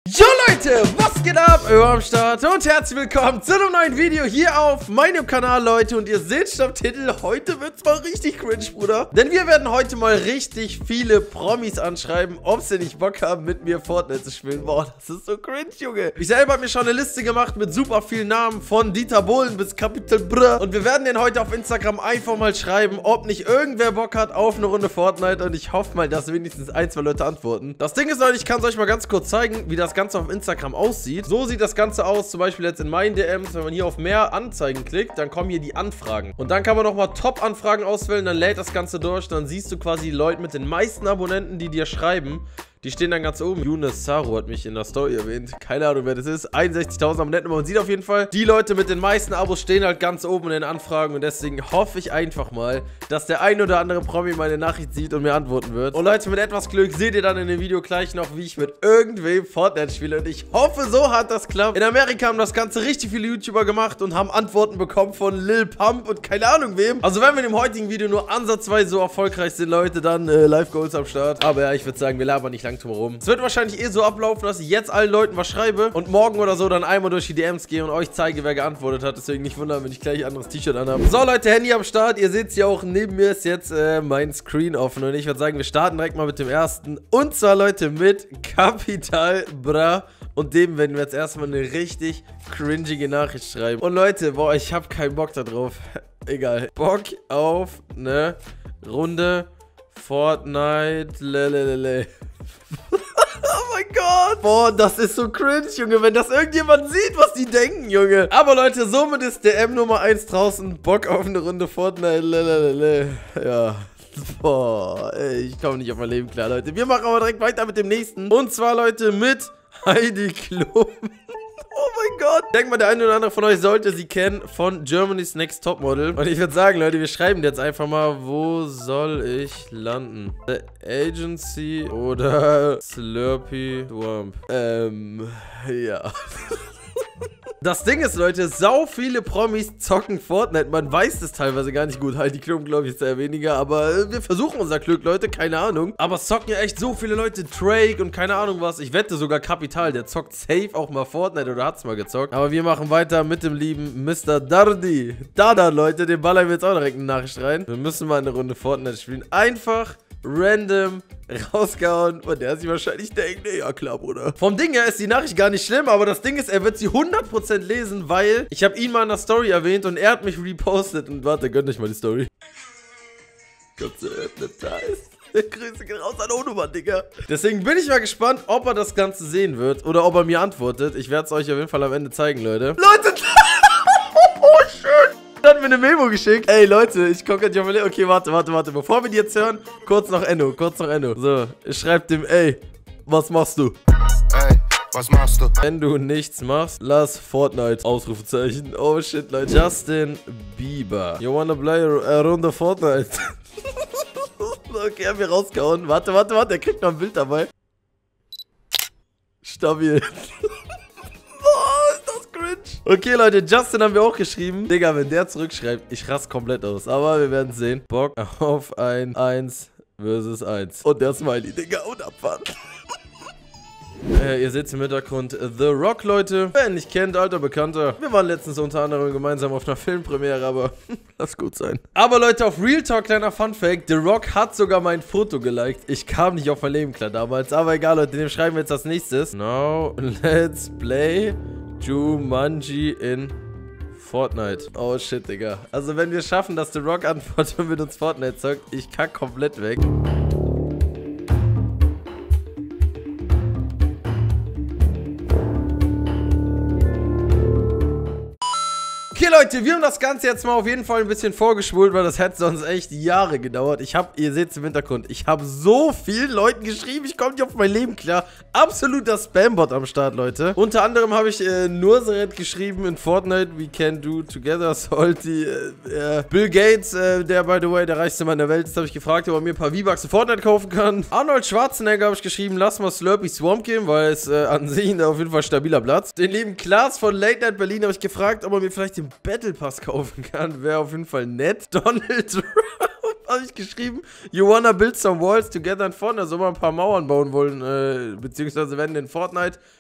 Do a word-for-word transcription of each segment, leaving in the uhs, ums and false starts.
Jo Leute, was geht ab? Öl am Start und herzlich willkommen zu einem neuen Video hier auf meinem Kanal, Leute. Und ihr seht schon am Titel, heute wird's mal richtig cringe, Bruder. Denn wir werden heute mal richtig viele Promis anschreiben, ob sie nicht Bock haben, mit mir Fortnite zu spielen. Boah, das ist so cringe, Junge. Ich selber habe mir schon eine Liste gemacht mit super vielen Namen, von Dieter Bohlen bis Capital Bra. Und wir werden den heute auf Instagram einfach mal schreiben, ob nicht irgendwer Bock hat auf eine Runde Fortnite. Und ich hoffe mal, dass wenigstens ein, zwei Leute antworten. Das Ding ist, Leute, ich kann es euch mal ganz kurz zeigen, wie das Ganze auf Instagram aussieht. So sieht das Ganze aus, zum Beispiel jetzt in meinen D Ms. Wenn man hier auf mehr Anzeigen klickt, dann kommen hier die Anfragen. Und dann kann man nochmal Top-Anfragen auswählen, dann lädt das Ganze durch. Dann siehst du quasi die Leute mit den meisten Abonnenten, die dir schreiben. Die stehen dann ganz oben. Yunus Saru hat mich in der Story erwähnt. Keine Ahnung, wer das ist. einundsechzigtausend Abonnenten. Aber man sieht auf jeden Fall, die Leute mit den meisten Abos stehen halt ganz oben in den Anfragen. Und deswegen hoffe ich einfach mal, dass der ein oder andere Promi meine Nachricht sieht und mir antworten wird. Und Leute, mit etwas Glück seht ihr dann in dem Video gleich noch, wie ich mit irgendwem Fortnite spiele. Und ich hoffe, so hat das klappt. In Amerika haben das Ganze richtig viele YouTuber gemacht und haben Antworten bekommen von Lil Pump und keine Ahnung wem. Also wenn wir in dem heutigen Video nur ansatzweise so erfolgreich sind, Leute, dann äh, Live Goals am Start. Aber ja, ich würde sagen, wir labern nicht lang drum herum. Es wird wahrscheinlich eh so ablaufen, dass ich jetzt allen Leuten was schreibe und morgen oder so dann einmal durch die D Ms gehe und euch zeige, wer geantwortet hat. Deswegen nicht wundern, wenn ich gleich ein anderes T-Shirt anhabe. So, Leute, Handy am Start. Ihr seht es ja auch, neben mir ist jetzt äh, mein Screen offen. Und ich würde sagen, wir starten direkt mal mit dem ersten. Und zwar, Leute, mit Capital Bra. Und dem werden wir jetzt erstmal eine richtig cringige Nachricht schreiben. Und Leute, boah, ich habe keinen Bock da drauf. Egal. Bock auf eine Runde Fortnite. Lelelele. Oh mein Gott. Boah, das ist so cringe, Junge. Wenn das irgendjemand sieht, was die denken, Junge. Aber Leute, somit ist D M Nummer eins draußen. Bock auf eine Runde Fortnite. Lelelele. Ja. Boah, ey, ich komme nicht auf mein Leben klar, Leute. Wir machen aber direkt weiter mit dem nächsten. Und zwar, Leute, mit Heidi Klum. Oh mein Gott. Ich denke mal, der eine oder andere von euch sollte sie kennen von Germany's Next Topmodel. Und ich würde sagen, Leute, wir schreiben jetzt einfach mal, wo soll ich landen? The Agency oder Slurpee Swamp? Ähm, ja. Das Ding ist, Leute, sau viele Promis zocken Fortnite. Man weiß das teilweise gar nicht gut. Halt, die Klum, glaube ich, ist eher weniger. Aber äh, wir versuchen unser Glück, Leute. Keine Ahnung. Aber es zocken ja echt so viele Leute. Drake und keine Ahnung was. Ich wette sogar Capital. Der zockt safe auch mal Fortnite oder hat es mal gezockt. Aber wir machen weiter mit dem lieben Mister Dardi. Dada, Leute. Den ballern wir jetzt auch direkt eine Nachricht rein. Wir müssen mal eine Runde Fortnite spielen. Einfach random rausgehauen. Und der sich wahrscheinlich denkt, nee, ja klar, Bruder. Vom Ding her ist die Nachricht gar nicht schlimm, aber das Ding ist, er wird sie hundert Prozent lesen, weil ich habe ihn mal in der Story erwähnt und er hat mich repostet. Und warte, gönnt euch mal die Story. Gott sei Dank. Grüße gehen raus an Onumann, Digga. Deswegen bin ich mal gespannt, ob er das Ganze sehen wird oder ob er mir antwortet. Ich werde es euch auf jeden Fall am Ende zeigen, Leute. Leute! Oh, schön! Hat mir eine Memo geschickt. Ey, Leute, ich gucke nicht auf mein Leben. Okay, warte, warte, warte. Bevor wir die jetzt hören, kurz noch Enno, kurz noch Enno. So, ich schreibe dem, ey, was machst du? Ey, was machst du? Wenn du nichts machst, lass Fortnite. Ausrufezeichen. Oh, shit, Leute. Justin Bieber. You wanna play a Runde Fortnite? Okay, haben wir rausgehauen. Warte, warte, warte. Er kriegt noch ein Bild dabei. Stabil. Okay, Leute, Justin haben wir auch geschrieben. Digga, wenn der zurückschreibt, ich raste komplett aus. Aber wir werden sehen. Bock auf ein eins versus eins. Und der Smiley, Digga, und Abfahrt. Äh, ihr seht im Hintergrund The Rock, Leute. Wer ihn nicht kennt, alter Bekannter. Wir waren letztens unter anderem gemeinsam auf einer Filmpremiere, aber lass gut sein. Aber Leute, auf Real Talk, kleiner Funfact, The Rock hat sogar mein Foto geliked. Ich kam nicht auf mein Leben klar damals, aber egal, Leute, dem schreiben wir jetzt als nächstes. Now, let's play Jumanji in Fortnite. Oh shit, Digga. Also wenn wir schaffen, dass The Rock antwortet und mit uns Fortnite zockt, ich kack komplett weg. Okay, Leute, wir haben das Ganze jetzt mal auf jeden Fall ein bisschen vorgespult, weil das hätte sonst echt Jahre gedauert. Ich habe, ihr seht es im Hintergrund, ich habe so vielen Leuten geschrieben, ich komme nicht auf mein Leben klar. Absoluter Spambot am Start, Leute. Unter anderem habe ich äh, Nurseret geschrieben in Fortnite, we can do together, Salty. Äh, äh, Bill Gates, äh, der, by the way, der reichste Mann der Welt ist, habe ich gefragt, ob er mir ein paar V-Bucks in Fortnite kaufen kann. Arnold Schwarzenegger habe ich geschrieben, lass mal Slurpee Swamp gehen, weil es äh, an sich auf jeden Fall stabiler Platz. Den lieben Klaas von Late Night Berlin habe ich gefragt, ob er mir vielleicht den Battle Pass kaufen kann. Wäre auf jeden Fall nett. Donald Trump habe ich geschrieben. You wanna build some walls together in Fortnite. Soll man ein paar Mauern bauen wollen, äh, beziehungsweise wenn in Fortnite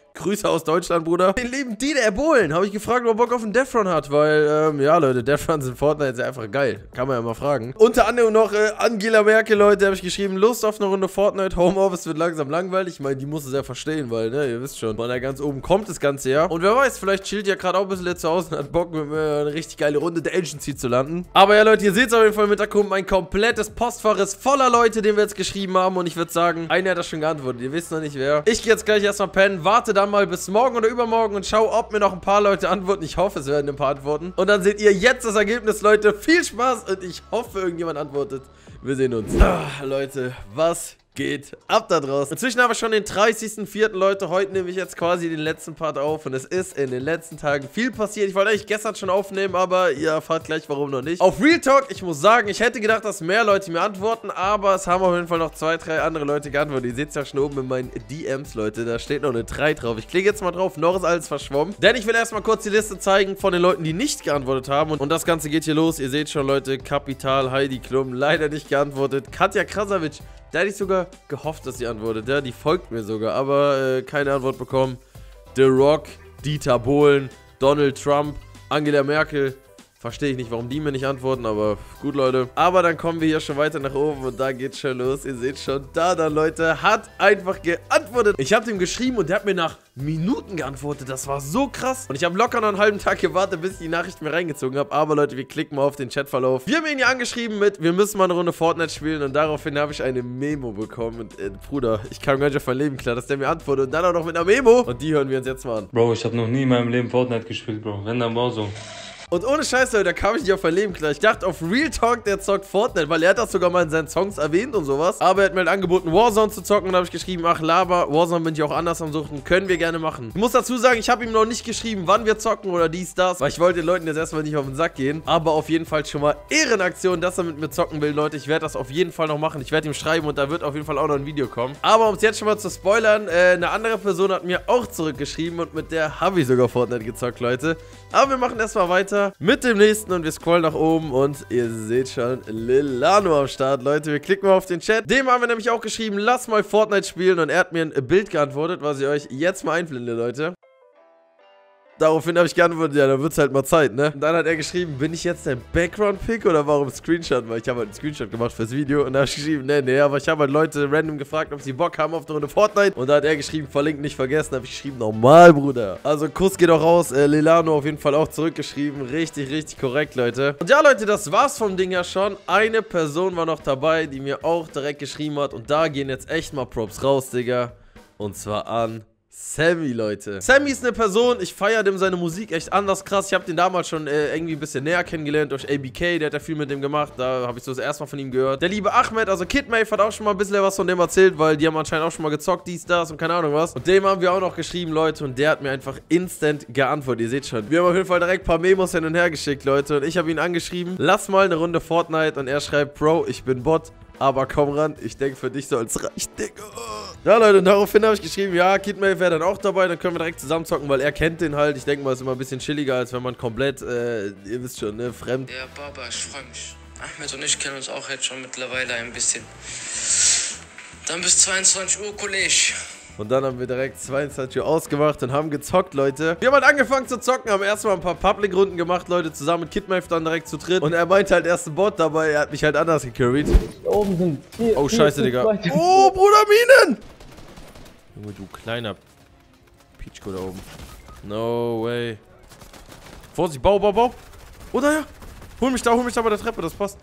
Grüße aus Deutschland, Bruder. Den lieben Dieter Erbohlen. Habe ich gefragt, ob er Bock auf einen Death Run hat, weil, ähm, ja, Leute, Death Runs in Fortnite sind einfach geil. Kann man ja mal fragen. Unter anderem noch äh, Angela Merkel, Leute, habe ich geschrieben, Lust auf eine Runde Fortnite. Homeoffice wird langsam langweilig. Ich meine, die muss es ja verstehen, weil, ne, ihr wisst schon, von da ganz oben kommt das Ganze ja. Und wer weiß, vielleicht chillt ja gerade auch ein bisschen zu Hause und hat Bock, mit mir eine richtig geile Runde der Agency zu landen. Aber ja, Leute, ihr seht es auf jeden Fall mit, da kommt ein komplettes Postfach ist voller Leute, den wir jetzt geschrieben haben. Und ich würde sagen, einer hat das schon geantwortet. Ihr wisst noch nicht wer. Ich gehe jetzt gleich erstmal pennen, warte dann mal bis morgen oder übermorgen und schau, ob mir noch ein paar Leute antworten. Ich hoffe, es werden ein paar antworten. Und dann seht ihr jetzt das Ergebnis, Leute. Viel Spaß und ich hoffe, irgendjemand antwortet. Wir sehen uns. Ah, Leute, was geht ab da draußen? Inzwischen haben wir schon den dreißigsten vierten Leute. Heute nehme ich jetzt quasi den letzten Part auf und es ist in den letzten Tagen viel passiert. Ich wollte eigentlich gestern schon aufnehmen, aber ihr erfahrt gleich, warum noch nicht. Auf Real Talk, ich muss sagen, ich hätte gedacht, dass mehr Leute mir antworten, aber es haben auf jeden Fall noch zwei, drei andere Leute geantwortet. Ihr seht es ja schon oben in meinen D Ms, Leute. Da steht noch eine drei drauf. Ich klicke jetzt mal drauf, noch ist alles verschwommen. Denn ich will erstmal kurz die Liste zeigen von den Leuten, die nicht geantwortet haben. Und, und das Ganze geht hier los. Ihr seht schon, Leute, Kapital, Heidi Klum, leider nicht geantwortet. Katja Krasavic, da hätte ich sogar gehofft, dass sie antwortet. Ja, die folgt mir sogar, aber äh, keine Antwort bekommen. The Rock, Dieter Bohlen, Donald Trump, Angela Merkel. Verstehe ich nicht, warum die mir nicht antworten, aber gut, Leute. Aber dann kommen wir hier schon weiter nach oben und da geht's schon los. Ihr seht schon, da dann, Leute, hat einfach geantwortet. Ich habe dem geschrieben und der hat mir nach Minuten geantwortet. Das war so krass. Und ich habe locker noch einen halben Tag gewartet, bis ich die Nachricht mir reingezogen habe. Aber, Leute, wir klicken mal auf den Chatverlauf. Wir haben ihn ja angeschrieben mit, wir müssen mal eine Runde Fortnite spielen. Und daraufhin habe ich eine Memo bekommen. Und, äh, Bruder, ich kam gar nicht auf mein Leben klar, dass der mir antwortet. Und dann auch noch mit einer Memo. Und die hören wir uns jetzt mal an. Bro, ich habe noch nie in meinem Leben Fortnite gespielt, Bro. Wenn, dann war so. Und ohne Scheiß, Leute, da kam ich nicht auf mein Leben klar. Ich dachte auf Real Talk, der zockt Fortnite, weil er hat das sogar mal in seinen Songs erwähnt und sowas. Aber er hat mir halt angeboten, Warzone zu zocken und da habe ich geschrieben, ach Laber, Warzone bin ich auch anders am Suchen, können wir gerne machen. Ich muss dazu sagen, ich habe ihm noch nicht geschrieben, wann wir zocken oder dies, das, weil ich wollte den Leuten jetzt erstmal nicht auf den Sack gehen. Aber auf jeden Fall schon mal Ehrenaktion, dass er mit mir zocken will, Leute. Ich werde das auf jeden Fall noch machen. Ich werde ihm schreiben und da wird auf jeden Fall auch noch ein Video kommen. Aber um es jetzt schon mal zu spoilern, äh, eine andere Person hat mir auch zurückgeschrieben und mit der habe ich sogar Fortnite gezockt, Leute. Aber wir machen erstmal weiter mit dem nächsten. Und wir scrollen nach oben und ihr seht schon Lilano am Start, Leute. Wir klicken mal auf den Chat. Dem haben wir nämlich auch geschrieben, lass mal Fortnite spielen. Und er hat mir ein Bild geantwortet, was ich euch jetzt mal einblende, Leute. Daraufhin habe ich geantwortet, ja, dann wird es halt mal Zeit, ne? Und dann hat er geschrieben, bin ich jetzt dein Background-Pick oder warum Screenshot? Weil ich habe halt einen Screenshot gemacht fürs Video und da habe ich geschrieben, nee, nee, aber ich habe halt Leute random gefragt, ob sie Bock haben auf eine Runde Fortnite. Und da hat er geschrieben, verlinkt nicht vergessen, habe ich geschrieben, normal, Bruder. Also Kuss geht auch raus, äh, Lilano auf jeden Fall auch zurückgeschrieben, richtig, richtig korrekt, Leute. Und ja, Leute, das war's vom Ding ja schon. Eine Person war noch dabei, die mir auch direkt geschrieben hat und da gehen jetzt echt mal Props raus, Digga. Und zwar an Sammy, Leute. Sammy ist eine Person, ich feiere dem seine Musik echt anders krass. Ich habe den damals schon äh, irgendwie ein bisschen näher kennengelernt durch A B K, der hat ja viel mit dem gemacht. Da habe ich so das erste Mal von ihm gehört. Der liebe Ahmed, also Kidmave, hat auch schon mal ein bisschen was von dem erzählt, weil die haben anscheinend auch schon mal gezockt, dies, das und keine Ahnung was. Und dem haben wir auch noch geschrieben, Leute, und der hat mir einfach instant geantwortet. Ihr seht schon. Wir haben auf jeden Fall direkt ein paar Memos hin und her geschickt, Leute. Und ich habe ihn angeschrieben, lass mal eine Runde Fortnite. Und er schreibt, Bro, ich bin Bot. Aber komm ran, ich denke, für dich soll es reichen, Digga. Ja, Leute, und daraufhin habe ich geschrieben, ja, Kidmave wäre dann auch dabei, dann können wir direkt zusammen zocken, weil er kennt den halt. Ich denke mal, ist immer ein bisschen chilliger, als wenn man komplett, äh, ihr wisst schon, ne, fremd. Ja, Baba, ich freue mich. Ahmed und ich kennen uns auch jetzt schon mittlerweile ein bisschen. Dann bis zweiundzwanzig Uhr, Kollege. Und dann haben wir direkt zweiundzwanzig Uhr ausgemacht und haben gezockt, Leute. Wir haben halt angefangen zu zocken, haben erstmal ein paar Public-Runden gemacht, Leute, zusammen mit Kidmave dann direkt zu dritt. Und er meinte halt erst ein Bot dabei, er hat mich halt anders gecarried. Da oben sind vier, oh, vier, scheiße, vier, Digga. Leute. Oh, Bruder, Minen! Junge, du kleiner Peachko da oben. No way. Vorsicht, Bau, Bau, Bau. Oh, da ja. Hol mich da, hol mich da bei der Treppe, das passt.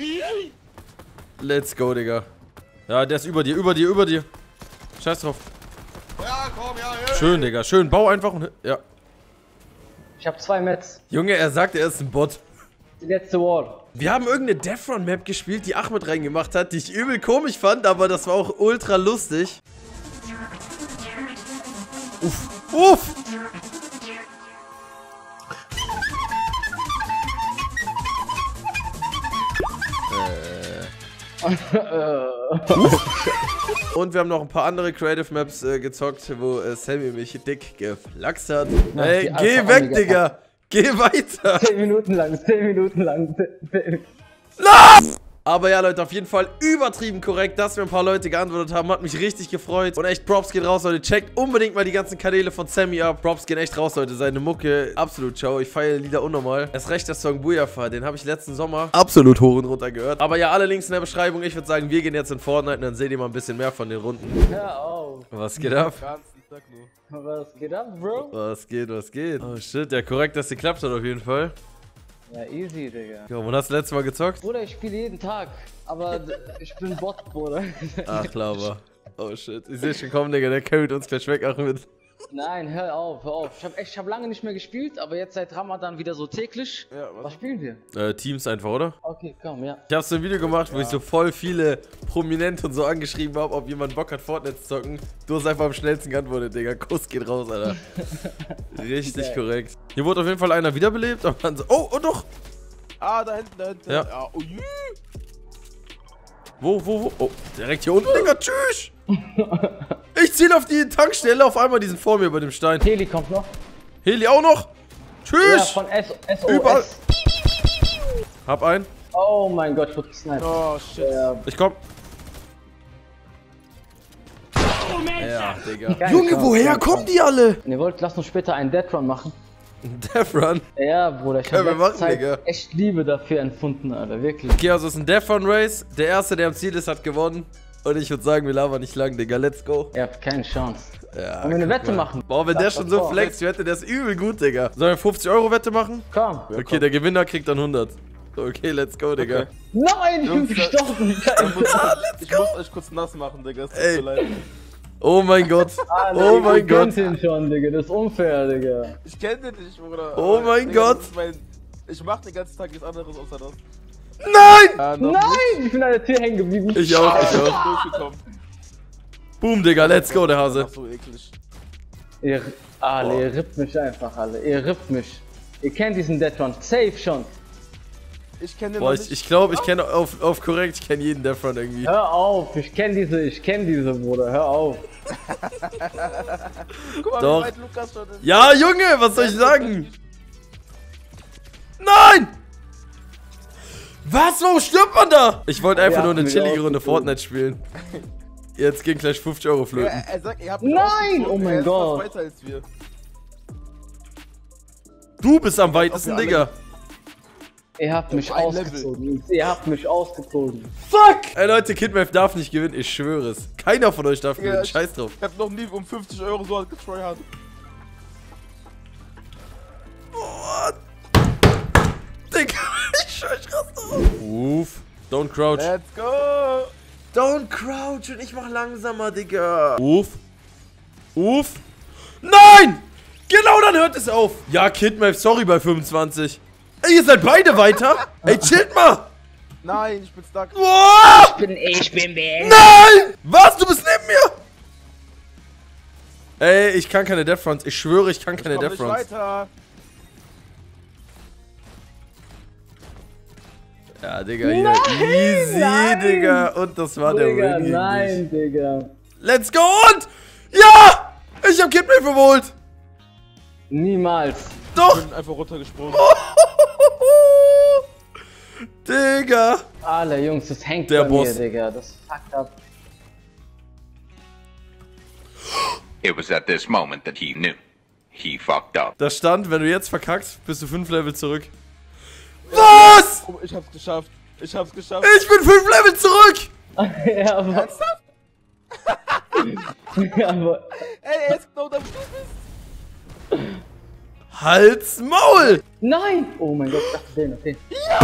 Let's go, Digga. Ja, der ist über dir, über dir, über dir. Scheiß drauf. Ja, komm, ja, ja. Schön, Digga, schön. Bau einfach und... Ja. Ich habe zwei Mets. Junge, er sagt, er ist ein Bot. Die letzte Wall. Wir haben irgendeine Death Run Map gespielt, die Ahmed reingemacht hat, die ich übel komisch fand, aber das war auch ultra lustig. Uff, uff! Und wir haben noch ein paar andere Creative Maps äh, gezockt, wo äh, Sammy mich dick geflaxt hat. Na, Ey, geh weg, Digga! Geh weiter! zehn Minuten lang, zehn Minuten lang. La! Aber ja, Leute, auf jeden Fall übertrieben korrekt, dass mir ein paar Leute geantwortet haben. Hat mich richtig gefreut. Und echt, Props geht raus, Leute. Checkt unbedingt mal die ganzen Kanäle von Sammy ab. Props gehen echt raus, Leute. Seine Mucke, absolut ciao. Ich feiere Lieder unnormal. Erst recht der Song Booyah, den habe ich letzten Sommer absolut hoch und runter gehört. Aber ja, alle Links in der Beschreibung. Ich würde sagen, wir gehen jetzt in Fortnite und dann seht ihr mal ein bisschen mehr von den Runden. Hör auf. Was geht ab? Was geht ab, Bro? Was geht, was geht? Oh shit, ja korrekt, dass es geklappt hat auf jeden Fall. Ja, easy, Digga. Komm, und hast du letztes Mal gezockt? Bruder, ich spiele jeden Tag, aber ich bin Bot, Bruder. Ach, klar, war. Oh shit, ich sehe schon kommen, Digga, der carryt uns gleich weg, Achmed. Nein, hör auf, hör auf. Ich habe echt, ich habe lange nicht mehr gespielt, aber jetzt seit Ramadan wieder so täglich. Ja, was? was spielen wir? Äh, Teams einfach, oder? Okay, komm, ja. Ich habe so ein Video gemacht, wo ja. ich so voll viele Prominente und so angeschrieben habe, ob jemand Bock hat, Fortnite zu zocken. Du hast einfach am schnellsten geantwortet, Digga. Kuss geht raus, Alter. Richtig okay. korrekt. Hier wurde auf jeden Fall einer wiederbelebt, aber dann so, oh, oh doch! Ah, da hinten, da hinten. Ja. ja. Oh, jü. Wo, wo, wo? Oh, direkt hier unten, Digga, tschüss! Ich ziele auf die Tankstelle, auf einmal diesen vor mir bei dem Stein. Heli kommt noch. Heli auch noch? Tschüss! Ja, von S O S. Überall. Hab einen. Oh mein Gott, ich wurde gesniped. Oh, shit. Ja. Ich komm. Ja, Digga. Geil, Junge, komm, woher komm, kommen komm. die alle? Und ihr wollt, lass uns später einen Death Run machen. Death Run? Ja, Bruder, ich Können wir habe machen, Zeit Digga. echt Liebe dafür empfunden, Alter, wirklich. Okay, also es ist ein Death Run Race. Der Erste, der am Ziel ist, hat gewonnen. Und ich würde sagen, wir labern nicht lang, Digga. Let's go. Ihr habt keine Chance. Ja, Wollen wir eine Wette mal. machen? Boah, wenn der schon so flext, ich wette, der ist übel gut, Digga. Sollen wir fünfzig Euro Wette machen? Komm. Okay, komm. Der Gewinner kriegt dann hundert. Okay, let's go, Digga. Okay. Nein, ich bin gestorben. Ich muss euch kurz nass machen, Digga. Es tut mir leid. Oh mein Gott. Alter, Oh mein Gott. Ich kenn den schon, Digga. Das ist unfair, Digga. Ich kenn den nicht, Bruder. Oh mein Digga, Gott. das ist mein, ich mach den ganzen Tag nichts anderes außer das. Nein! Ah, noch Nein, ich bin an der Tür hängen geblieben. Ich auch, ich nicht. auch. Durchgekommen. Boom, Digga, let's go, der Hase. Ach so eklig. Ihr, alle, Boah. ihr rippt mich einfach, alle. Ihr rippt mich. Ihr kennt diesen Death Run. Safe schon. Ich kenne den Boah, noch ich, nicht. ich glaube, ich kenne auf, auf korrekt, ich kenne jeden Death Run irgendwie. Hör auf, ich kenn diese, ich kenn diese, Bruder. Hör auf. Guck mal, Doch. wie weit Lukas schon ist. Ja, Junge, was soll ich sagen? Nein! Was? Warum stirbt man da? Ich wollte einfach Ja, nur eine mich chillige Runde ausgezogen. Fortnite spielen. Jetzt gehen gleich fünfzig Euro Ja, flöten. er, er sagt, ihr habt ihn Nein! ausgezogen, Oh mein er ist Gott. fast weiter als wir. Du bist am weitesten, wir alle- Digga. Ihr habt mich ein ausgezogen. Ihr habt mich ausgezogen. Fuck! Ey, Leute, Kidmap darf nicht gewinnen, ich schwöre es. Keiner von euch darf Ja, gewinnen, ich- scheiß drauf. Ich hab noch nie um fünfzig Euro so halt getryhard. Oh, Digga, ich schwöre, ich raste auf. Uff, don't crouch. Let's go! Don't crouch und ich mach langsamer, Digga. Uff. Uff. Nein! Genau, dann hört es auf. Ja, Kidmap, sorry bei fünfundzwanzig. Ey, ihr seid beide weiter? Ey, chillt mal. Nein, ich bin stuck. Boah! Ich bin, ich bin beendet. Nein! Was? Du bist neben mir? Ey, ich kann keine Death Runs. Ich schwöre, ich kann keine Ich komm Death nicht Runs. weiter. Ja, Digga, hier. Nein, Easy, nein. Digga. Und das war der Digga, Win gegen nein, Digga. dich. Let's go und... Ja! Ich hab Kidmap verholt. Niemals. Doch! Ich bin einfach runtergesprungen. Digga. Alle Jungs, das hängt Der bei Boss. mir, Digga. Das fuckt ab. It was at this moment that he knew. He fucked up. Da stand, wenn du jetzt verkackst, bist du fünf Level zurück. Was? Oh, ich hab's geschafft. Ich hab's geschafft. Ich bin fünf Level zurück. Ja, aber, ja, aber. Ey, er ist genau da, wo du bist. Halt's Maul. Nein! Oh mein Gott, ich dachte den, okay.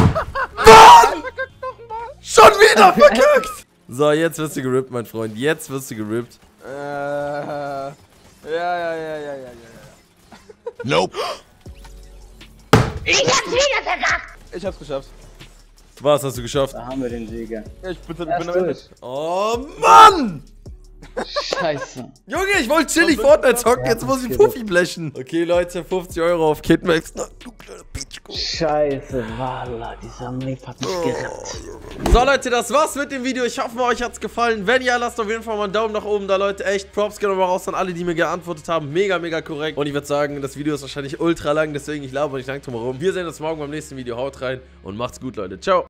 Schon wieder verkackt. So, jetzt wirst du gerippt, mein Freund. Jetzt wirst du gerippt. Äh. Ja, ja, ja, ja, ja, ja, ja. Nope. Ich hab's wieder verkackt! Ich hab's geschafft. Was hast du geschafft? Da haben wir den Sieger. Ja, ich bin, bin Erst am Ende. durch. Oh, Mann. Scheiße. Junge, ich wollte chillig Fortnite zocken, jetzt Ja, muss ich okay. Puffi blechen. Okay, Leute, fünfzig Euro auf Kidmax. Na, du kleiner Pitschko. Scheiße, Walla, dieser Map hat mich gerappt. So, Leute, das war's mit dem Video. Ich hoffe, euch hat's gefallen. Wenn ja, lasst auf jeden Fall mal einen Daumen nach oben da, Leute. Echt, Props gehen nochmal raus an alle, die mir geantwortet haben. Mega, mega korrekt. Und ich würde sagen, das Video ist wahrscheinlich ultra lang, deswegen ich laber nicht lang drum herum. Wir sehen uns morgen beim nächsten Video. Haut rein und macht's gut, Leute. Ciao.